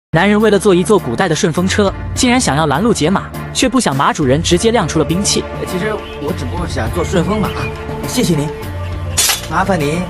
男人为了做一座古代的顺风车，竟然想要拦路解马，却不想马主人直接亮出了兵器。 其实我只不过想做顺风马，谢谢您，麻烦您。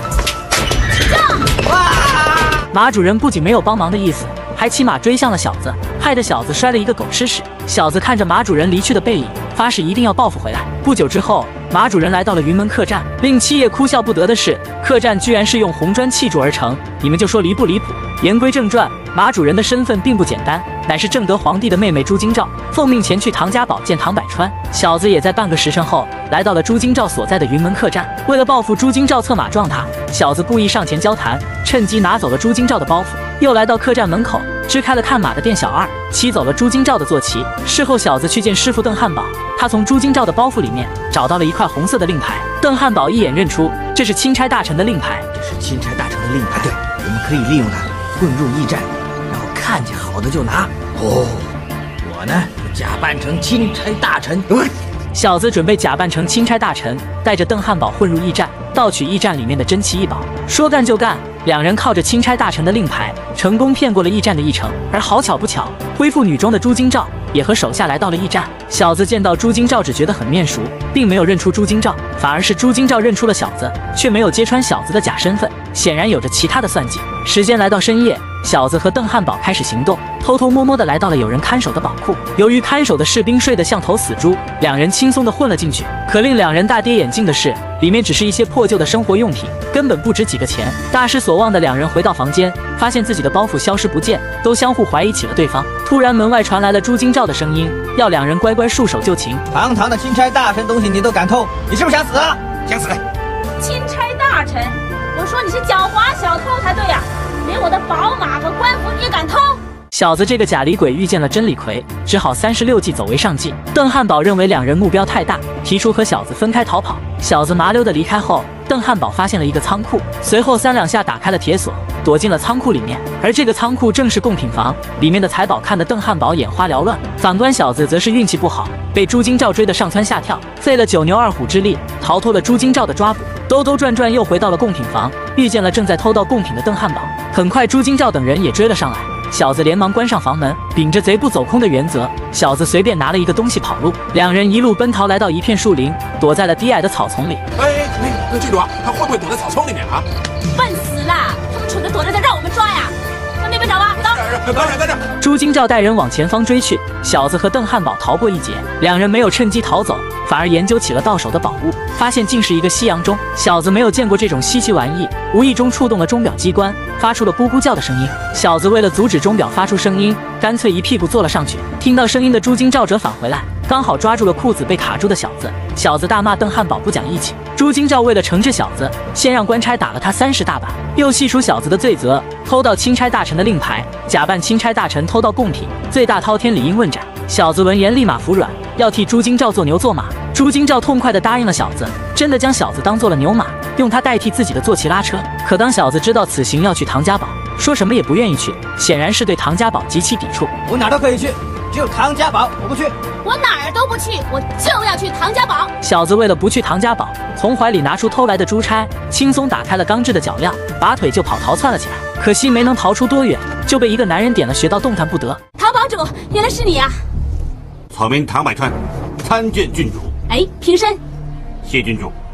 哇！ 马主人不仅没有帮忙的意思，还骑马追向了小子，害得小子摔了一个狗吃屎。小子看着马主人离去的背影，发誓一定要报复回来。不久之后，马主人来到了云门客栈，令七爷哭笑不得的是，客栈居然是用红砖砌筑而成。你们就说离不离谱？言归正传，马主人的身份并不简单，乃是正德皇帝的妹妹朱金照，奉命前去唐家堡见唐百川。小子也在半个时辰后来到了朱金照所在的云门客栈。为了报复朱金照策马撞他，小子故意上前交谈，趁机拿走了朱金照的包袱，又来到客栈门口支开了看马的店小二，骑走了朱金照的坐骑。事后小子去见师傅邓汉堡，他从朱金照的包袱里面找到了一块红色的令牌。邓汉堡一眼认出这是钦差大臣的令牌。 这是钦差大臣的令牌，对，我们可以利用它混入驿站，然后看见好的就拿。哦，我呢就假扮成钦差大臣。 小子准备假扮成钦差大臣，带着邓汉堡混入驿站，盗取驿站里面的珍奇异宝。说干就干，两人靠着钦差大臣的令牌，成功骗过了驿站的驿丞。而好巧不巧，恢复女装的朱金照也和手下来到了驿站。小子见到朱金照只觉得很面熟，并没有认出朱金照，反而是朱金照认出了小子，却没有揭穿小子的假身份，显然有着其他的算计。时间来到深夜，小子和邓汉堡开始行动，偷偷摸摸的来到了有人看守的宝库。由于看守的士兵睡得像头死猪，两人轻松的混了进去。可令两人大跌眼镜的是，里面只是一些破旧的生活用品，根本不值几个钱。大失所望的两人回到房间，发现自己的包袱消失不见，都相互怀疑起了对方。突然门外传来了朱金照的声音，要两人乖乖束手就擒。 堂堂的钦差大臣东西你都敢偷，你是不是想死啊？想死！ 钦差大臣，我说你是狡猾小偷才对呀，连我的宝马和官服你也敢偷！ 小子这个假李鬼遇见了真李逵，只好36计走为上计。邓汉堡认为两人目标太大，提出和小子分开逃跑。小子麻溜的离开后，邓汉堡发现了一个仓库，随后3两下打开了铁锁，躲进了仓库里面。而这个仓库正是贡品房，里面的财宝看得邓汉堡眼花缭乱。反观小子则是运气不好，被朱金照追得上蹿下跳，费了9牛2虎之力逃脱了朱金照的抓捕，兜兜转转又回到了贡品房，遇见了正在偷盗贡品的邓汉堡。很快朱金照等人也追了上来，小子连忙关上房门，秉着贼不走空的原则，小子随便拿了一个东西跑路。两人一路奔逃，来到一片树林，躲在了低矮的草丛里。 记住啊，他会不会躲在草丛里面啊？ 笨死了，他们蠢的躲着，让我们抓呀！往那边找吧，走！ 跟着！ 朱金照带人往前方追去，小子和邓汉堡逃过一劫。两人没有趁机逃走，反而研究起了到手的宝物，发现竟是一个西洋钟。小子没有见过这种稀奇玩意，无意中触动了钟表机关，发出了咕咕叫的声音。小子为了阻止钟表发出声音，干脆一屁股坐了上去。听到声音的朱金照折返回来，刚好抓住了裤子被卡住的小子。小子大骂邓汉堡不讲义气。朱金照为了惩治小子，先让官差打了他30大板，又细数小子的罪责：偷盗钦差大臣的令牌，假扮钦差大臣偷盗贡品，罪大滔天，理应问斩。小子闻言立马服软，要替朱金照做牛做马。朱金照痛快地答应了小子，真的将小子当做了牛马，用他代替自己的坐骑拉车。可当小子知道此行要去唐家堡，说什么也不愿意去，显然是对唐家堡极其抵触。 我哪都可以去，只有唐家堡我不去。 我哪儿都不去，我就要去唐家堡。 小子为了不去唐家堡，从怀里拿出偷来的珠钗，轻松打开了钢制的脚镣，拔腿就跑，逃窜了起来。可惜没能逃出多远，就被一个男人点了穴道，动弹不得。 唐堡主，原来是你啊！ 草民唐百川参见郡主。 哎，平身。 谢郡主。